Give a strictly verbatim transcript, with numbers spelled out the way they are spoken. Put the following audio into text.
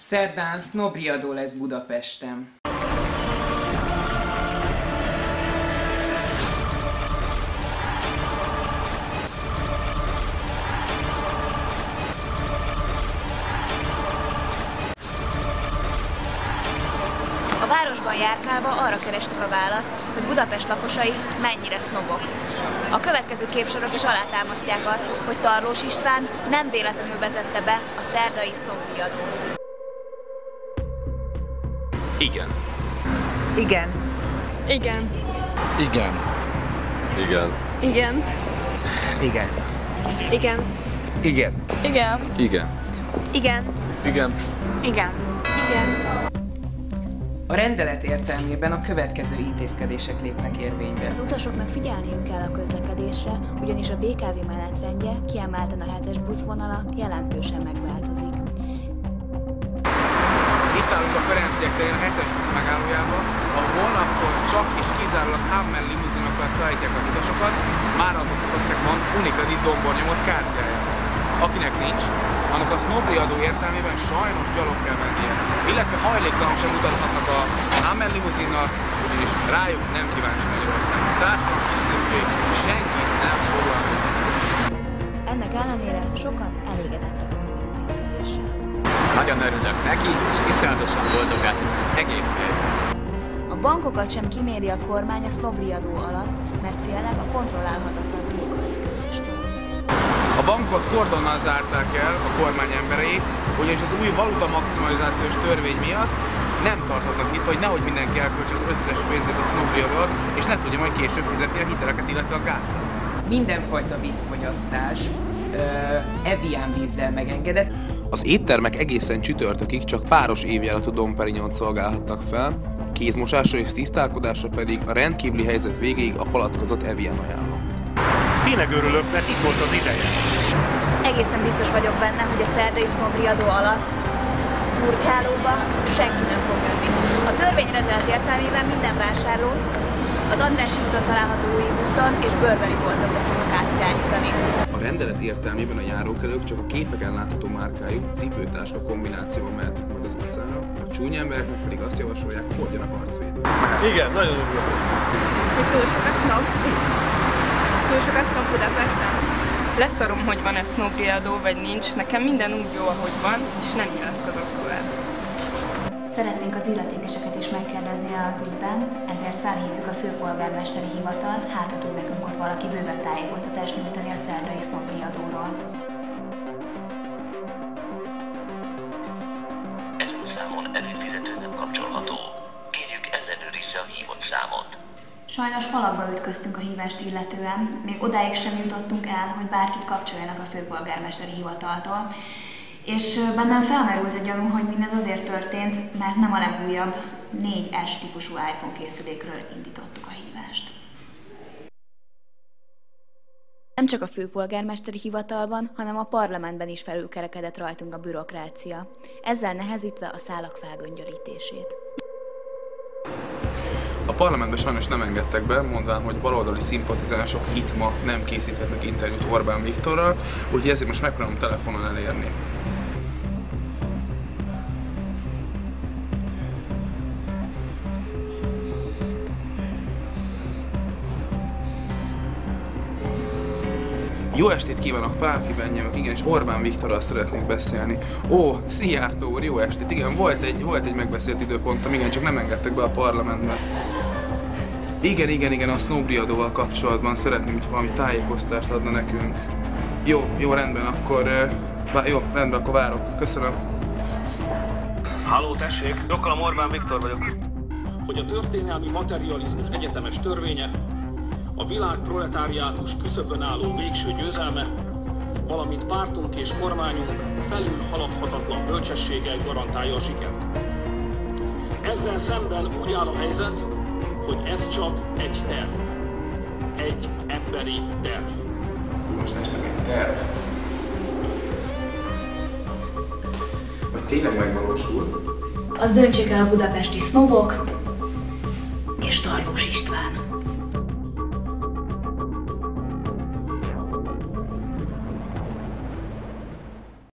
Szerdán sznobriadó lesz Budapesten. A városban járkálva arra kerestük a választ, hogy Budapest lakosai mennyire sznobok. A következő képsorok is alátámasztják azt, hogy Tarlós István nem véletlenül vezette be a szerdai sznobriadót. Igen. Igen. Igen. Igen. Igen. Igen. Igen. Igen. Igen. Igen. Igen. Igen. Igen. Igen. Igen. A rendelet értelmében a következő intézkedések lépnek érvénybe. Az utasoknak figyelniük kell a közlekedésre, ugyanis a bé ká vé menetrendje, kiemelten a hetes buszvonala jelentősen megváltozik. Itt állunk a Ferenciek terén a hetes busz megállójában, ahol holnaptól csak és kizárólag Hammer limuzinokkal szállítják az utasokat, már azoknak, akinek van Unicredit dombornyomott kártyája. Akinek nincs, annak a sznobriadó értelmében sajnos gyalog kell mennie, illetve hajléktalanok sem utazhatnak a Hammer limuzinnal, ugyanis rájuk nem kíváncsi Magyarország. A társadalom középé senki nem foglalkozik. Ennek ellenére sokan elégedettek az új intézkedéssel. Nagyon örülök neki, és iszonyatosan boldogát ez az egész helyzet. A bankokat sem kiméri a kormány a sznobriadó alatt, mert félnek a kontrollálhatatlan túlköltekezéstől. A bankot kordonnal zárták el a kormány emberei, ugyanis az új valuta maximalizációs törvény miatt nem tarthatnak itt, vagy nehogy mindenki elköltse az összes pénzét a sznobriadó alatt, és ne tudja majd később fizetni a hiteleket, illetve a gázszámlát. Mindenfajta vízfogyasztás uh, Evian vízzel megengedett. Az éttermek egészen csütörtökig csak páros évjáratú domperignon szolgálhatnak fel, kézmosásra és tisztálkodásra pedig a rendkívüli helyzet végéig a palackozott Evian ajánlott. Tényleg örülök, mert itt volt az ideje. Egészen biztos vagyok benne, hogy a szerdai sznobriadó alatt turkálóba senki nem fog jönni. A törvényrendelet értelmében minden vásárlót az Andrássy úton található új úton és bőrbeli boltokba fognak átirányítani. A rendelet értelmében a járókelők csak a képeken látható márkájú cipőtáska kombinációban mehetnek meg az utcára, a csúnya embereknek pedig azt javasolják, hogy hordjanak arcvédőt. Igen, nagyon örülök. Hogy túl sok a sznob? Túl sok a sznob Budapesten? Leszarom, hogy van-e sznobriadó vagy nincs, nekem minden úgy jó, ahogy van, és nem nyilatkozok tovább. Szeretnénk az illetékeseket is megkérdezni az ügyben, ezért felhívjuk a főpolgármesteri hivatalt, hát ha tud nekünk ott valaki bővebb tájékoztatást nyújtani a szerdai sznobriadóról. Ezen számon előfizető nem kapcsolható. Kérjük ellenőrizze a hívott számot. Sajnos falakba ütköztünk a hívást illetően, még odáig sem jutottunk el, hogy bárkit kapcsoljanak a főpolgármesteri hivataltól. És bennem felmerült a gyanú, hogy mindez azért történt, mert nem a legújabb négy es típusú iPhone készülékről indítottuk a hívást. Nem csak a főpolgármesteri hivatalban, hanem a parlamentben is felülkerekedett rajtunk a bürokrácia, ezzel nehezítve a szálak felgöngyölítését. A parlamentben sajnos nem engedtek be, mondván, hogy baloldali szimpatizánsok itt ma nem készíthetnek interjút Orbán Viktorral, úgyhogy ezért most megpróbálom telefonon elérni. Jó estét kívánok, Pálfi Bennyemök, igen, és Orbán Viktorral szeretnék beszélni. Ó, Szijjártó úr, jó estét, igen, volt egy, volt egy megbeszélt időpontom, igen, csak nem engedtek be a parlamentbe. Igen, igen, igen, a sznobriadóval kapcsolatban szeretném, hogy valami tájékoztást adna nekünk. Jó, jó, rendben, akkor... Uh, jó, rendben, akkor várok. Köszönöm. Halló, tessék, Dokkalam Orbán Viktor vagyok. Hogy a történelmi materializmus egyetemes törvénye, a világ proletáriátus küszöbön álló végső győzelme, valamint pártunk és kormányunk felül haladhatatlan bölcsességgel garantálja a sikert. Ezzel szemben úgy áll a helyzet, hogy ez csak egy terv. Egy emberi terv. Most ez csak egy terv. Vagy tényleg megvalósul? Az döntsék el a budapesti sznobok és Tarlós István.